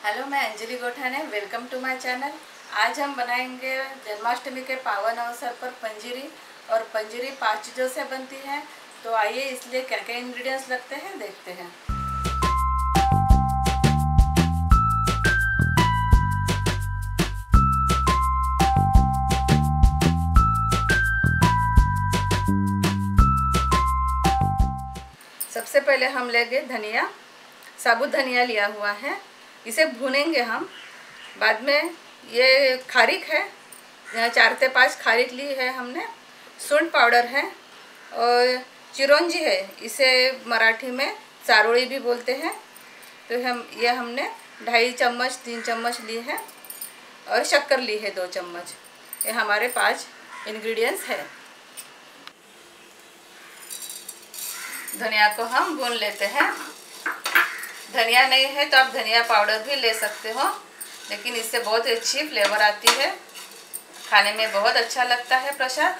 Hello, मैं Anjali Gothane. Welcome to my channel. आज हम बनाएंगे जन्माष्टमी के पावन अवसर पर पंजीरी। और पंजीरी 5 चीज़ों से बनती है। तो आइए, इसलिए क्या क्या इंग्रेडिएंट्स लगते हैं देखते हैं। सबसे पहले हम लेंगे धनिया। साबुत धनिया लिया हुआ है, इसे भूनेंगे हम। बाद में ये खारीक है, यहाँ 4 से 5 खारीक ली है हमने। सूंठ पाउडर है और चिरौंजी है, इसे मराठी में चारोली भी बोलते हैं। तो हमने 2.5 चम्मच 3 चम्मच ली है। और शक्कर ली है 2 चम्मच। ये हमारे 5 इंग्रेडिएंट्स है। धनिया को हम भून लेते हैं। धनिया नहीं है तो आप धनिया पाउडर भी ले सकते हो, लेकिन इससे बहुत अच्छी फ्लेवर आती है, खाने में बहुत अच्छा लगता है प्रसाद।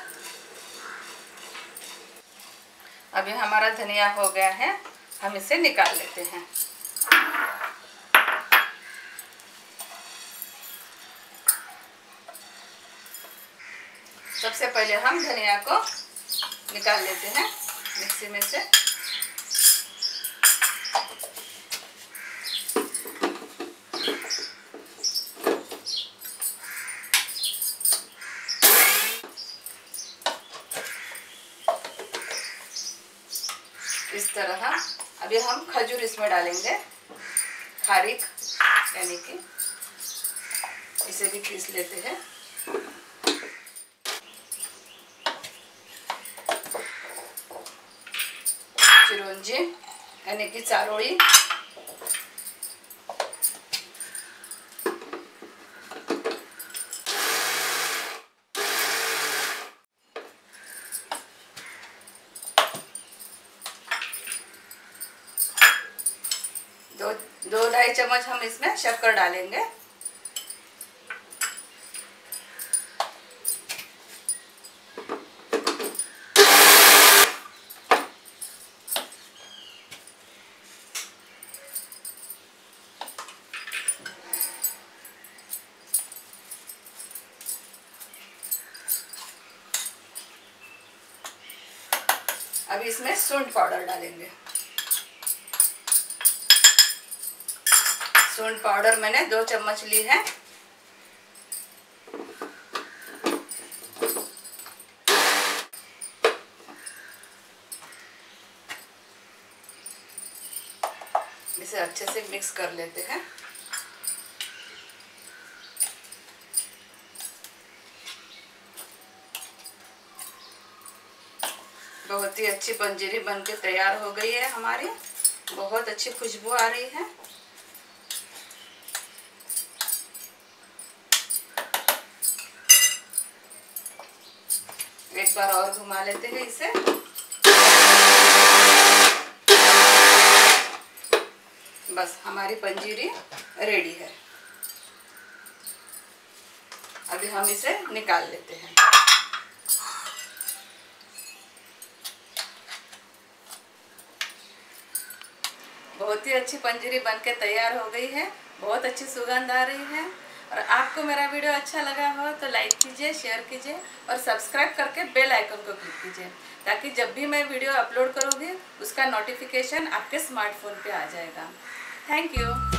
अभी हमारा धनिया हो गया है, हम इसे निकाल लेते हैं। सबसे पहले हम धनिया को निकाल लेते हैं मिक्सी में से। इस तरह अभी हम खजूर इसमें डालेंगे, खारीक यानी कि इसे भी पीस लेते हैं। चिरौंजी यानी कि चारोली, दो 2-2.5 चम्मच हम इसमें शक्कर डालेंगे। अब इसमें सूंठ पाउडर डालेंगे। सूंठ पाउडर मैंने 2 चम्मच ली है। इसे अच्छे से मिक्स कर लेते हैं। बहुत ही अच्छी पंजीरी बनके तैयार हो गई है हमारी। बहुत अच्छी खुशबू आ रही है। एक बार और घुमा लेते हैं इसे। बस हमारी पंजीरी रेडी है। अभी हम इसे निकाल लेते हैं। बहुत ही अच्छी पंजीरी बनके तैयार हो गई है। बहुत अच्छी सुगंध आ रही है। और आपको मेरा वीडियो अच्छा लगा हो तो लाइक कीजिए, शेयर कीजिए और सब्सक्राइब करके बेल आइकन को क्लिक कीजिए, ताकि जब भी मैं वीडियो अपलोड करूँगी उसका नोटिफिकेशन आपके स्मार्टफोन पे आ जाएगा। Thank you.